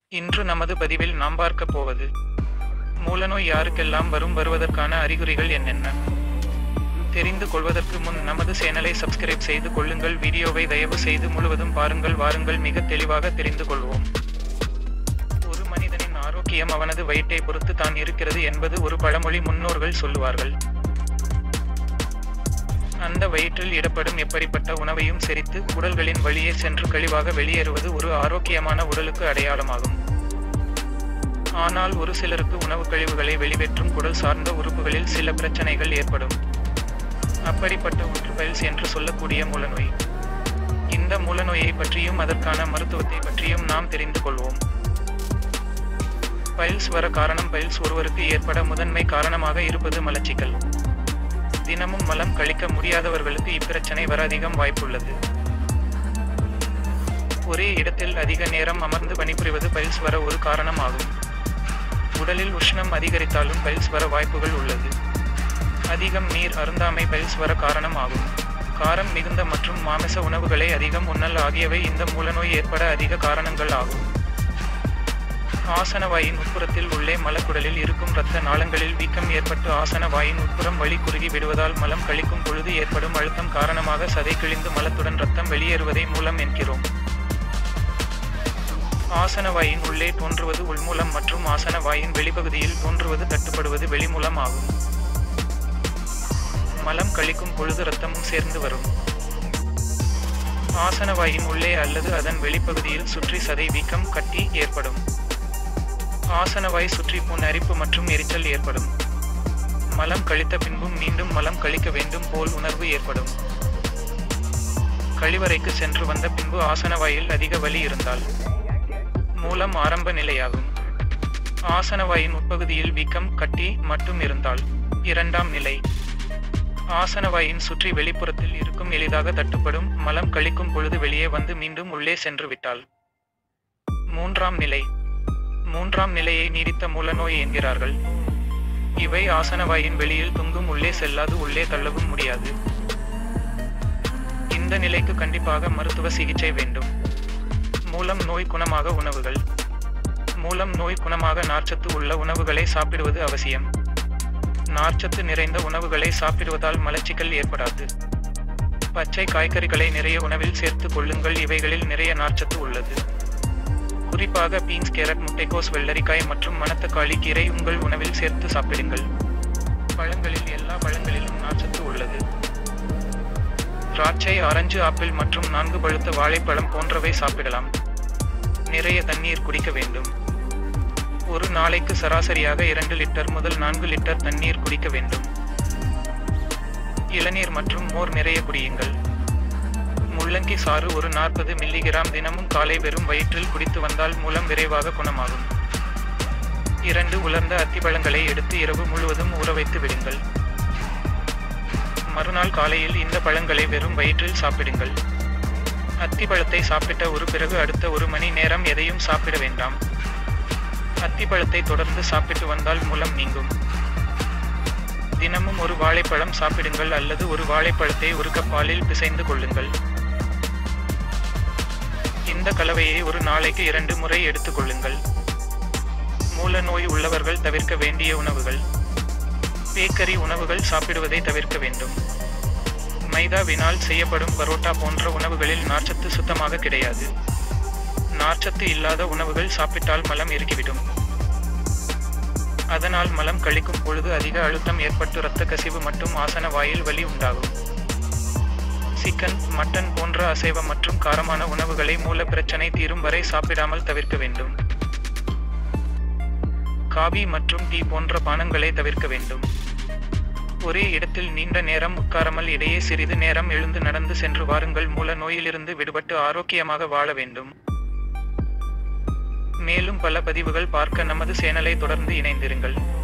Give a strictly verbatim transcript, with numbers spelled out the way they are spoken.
இன்று நமது பதிவில் நாம் பார்க்க போவது மூலநோய் யாருக்கெல்லாம் வரும், வருவதற்கான அறிகுறிகள் என்னென்ன தெரிந்து கொள்வதற்கு முன் நமது சேனலை சப்ஸ்கிரைப் செய்து கொள்ளுங்கள். வீடியோவை தயவு செய்து முழுவதும் பாருங்கள். வாருங்கள் மிக தெளிவாக தெரிந்து கொள்வோம். ஒரு மனிதனின் ஆரோக்கியம் அவனது வயிற்றை பொறுத்து தான் இருக்கிறது என்பது ஒரு பழமொழி முன்னோர்கள் சொல்லுவார்கள். அந்த வயிற்றில் இடப்படும் எப்படிப்பட்ட உணவையும் செரித்து உடல்களின் வழியே சென்று கழிவாக வெளியேறுவது ஒரு ஆரோக்கியமான உடலுக்கு அடையாளமாகும். ஆனால் ஒரு சிலருக்கு உணவு கழிவுகளை வெளியேற்றும் குடல் சார்ந்த உறுப்புகளில் சில பிரச்சனைகள் ஏற்படும். அப்படிப்பட்ட ஒன்று பைல்ஸ் என்று சொல்லக்கூடிய மூலநோய். இந்த மூலநோயை பற்றியும் அதற்கான மருத்துவத்தை பற்றியும் நாம் தெரிந்து கொள்வோம். பைல்ஸ் வர காரணம். பைல்ஸ் ஒருவருக்கு ஏற்பட முதன்மை காரணமாக இருப்பது மலச்சிக்கல். தினமும் மலம் கழிக்க முடியாதவர்களுக்கு இப்பிரச்சனை வர அதிகம் வாய்ப்புள்ளது. ஒரே இடத்தில் அதிக நேரம் அமர்ந்து பணிபுரிவது பைல்ஸ் வர ஒரு காரணம் ஆகும். உடலில் உஷ்ணம் அதிகரித்தாலும் பைல்ஸ் வர வாய்ப்புகள் உள்ளது. அதிகம் நீர் அருந்தாமை பைல்ஸ் வர காரணம் ஆகும். காரம் மிகுந்த மற்றும் மாமிச உணவுகளை அதிகம் உண்ணல் ஆகியவை இந்த மூலநோய் ஏற்பட அதிக காரணங்கள் ஆகும். ஆசனவாயின் உட்புறத்தில் உள்ளே மலக்குடலில் இருக்கும் இரத்த நாளங்களில் வீக்கம் ஏற்பட்டு ஆசனவாயின் உட்புறம் வலி குறுகி விடுவதால் மலம் கழிக்கும் பொழுது ஏற்படும் அழுத்தம் காரணமாக சதை கிழிந்து மலத்துடன் இரத்தம் வெளியேறுவதை மூலம் என்கிறோம். ஆசனவாயின் உள்ளே தோன்றுவது உள்மூலம் மற்றும் ஆசனவாயின் வெளிப்பகுதியில் தோன்றுவது தட்டுப்படுவது வெளிமூலம் ஆகும். மலம் கழிக்கும் பொழுது இரத்தமும் சேர்ந்து வரும். ஆசனவாயின் உள்ளே அல்லது அதன் வெளிப்பகுதியில் சுற்றி சதை வீக்கம் கட்டி ஏற்படும். ஆசனவாய் சுற்றி புண் அரிப்பு மற்றும் எரிச்சல் ஏற்படும். மலம் கழித்த பின்பும் மீண்டும் மலம் கழிக்க வேண்டும் போல் உணர்வு ஏற்படும். கழிவறைக்கு சென்று வந்த பின்பு ஆசனவாயில் அதிக வலி இருந்தால் மூலம் ஆரம்ப நிலையாகும். ஆசனவாயின் உட்பகுதியில் வீக்கம் கட்டி மட்டும் இருந்தால் இரண்டாம் நிலை. ஆசனவாயின் சுற்றி வெளிப்புறத்தில் இருக்கும் எளிதாக தட்டுப்படும் மலம் கழிக்கும் பொழுது வெளியே வந்து மீண்டும் உள்ளே சென்று விட்டால் மூன்றாம் நிலை. மூன்றாம் நிலையை நீடித்த மூலநோய் என்கிறார்கள். இவை ஆசனவாயின் வெளியில் தொங்கும், உள்ளே செல்லாது, உள்ளே தள்ளவும் முடியாது. இந்த நிலைக்கு கண்டிப்பாக மருத்துவ சிகிச்சை வேண்டும். மூலம் நோய் குணமாக உணவுகள். மூலம் நோய் குணமாக நார்ச்சத்து உள்ள உணவுகளை சாப்பிடுவது அவசியம். நார்ச்சத்து நிறைந்த உணவுகளை சாப்பிடுவதால் மலச்சிக்கல் ஏற்படாது. பச்சை காய்கறிகளை நிறைய உணவில் சேர்த்து கொள்ளுங்கள். இவைகளில் நிறைய நார்ச்சத்து உள்ளது. குறிப்பாக பீன்ஸ், கேரட், முட்டைக்கோஸ், வெள்ளரிக்காய் மற்றும் மணத்தக்காளி கீரை உங்கள் உணவில் சேர்த்து சாப்பிடுங்கள். பழங்களில் எல்லா பழங்களிலும் நார்ச்சத்து உள்ளது. திராட்சை, ஆரஞ்சு, ஆப்பிள் மற்றும் நான்கு பழுத்த வாழைப்பழம் போன்றவை சாப்பிடலாம். நிறைய தண்ணீர் குடிக்க வேண்டும். ஒரு நாளைக்கு சராசரியாக இரண்டு லிட்டர் முதல் நான்கு லிட்டர் தண்ணீர் குடிக்க வேண்டும். இளநீர் மற்றும் மோர் நிறைய குடியுங்கள். முள்ளங்கி சாறு ஒரு நாற்பது மில்லிகிராம் தினமும் காலை வெறும் வயிற்றில் குடித்து வந்தால் மூலம் விரைவாக குணமாகும். இரண்டு உலர்ந்த அத்திப்பழங்களை எடுத்து இரவு முழுவதும் ஊற வைத்து விடுங்கள். மறுநாள் காலையில் இந்த பழங்களை வெறும் வயிற்றில் சாப்பிடுங்கள். அத்திப்பழத்தை சாப்பிட்ட ஒரு பிறகு அடுத்த ஒரு மணி நேரம் எதையும் சாப்பிட வேண்டாம். அத்திப்பழத்தை தொடர்ந்து சாப்பிட்டு வந்தால் மூலம் நீங்கும். தினமும் ஒரு வாழைப்பழம் சாப்பிடுங்கள் அல்லது ஒரு வாழைப்பழத்தை ஒரு கப் பாலில் பிசைந்து கொள்ளுங்கள். இந்த கலவையை ஒரு நாளைக்கு இரண்டு முறை எடுத்துக் கொள்ளுங்கள். மூல நோய் உள்ளவர்கள் தவிர்க்க வேண்டிய உணவுகள். பேக்கரி உணவுகள் சாப்பிடுவதை தவிர்க்க வேண்டும். மைதாவினால் செய்யப்படும் பரோட்டா போன்ற உணவுகளில் நார்ச்சத்து சுத்தமாக கிடையாது. நார்ச்சத்து இல்லாத உணவுகள் சாப்பிட்டால் மலம் இறுக்கிவிடும். அதனால் மலம் கழிக்கும் பொழுது அதிக அழுத்தம் ஏற்பட்டு இரத்த கசிவு மற்றும் ஆசன வாயில் வலி உண்டாகும். சிக்கன், மட்டன் போன்ற அசைவ மற்றும் காரமான உணவுகளை மூல பிரச்சனை தீரும் வரை சாப்பிடாமல் தவிர்க்க வேண்டும். காபி மற்றும் டீ போன்ற பானங்களை தவிர்க்க வேண்டும். ஒரே இடத்தில் நீண்ட நேரம் உட்காராமல் இடையே சிறிது நேரம் எழுந்து நடந்து சென்று வாருங்கள். மூல நோயிலிருந்து விடுபட்டு ஆரோக்கியமாக வாழ வேண்டும். மேலும் பல பதிவுகள் பார்க்க நமது சேனலை தொடர்ந்து இணைந்திருங்கள்.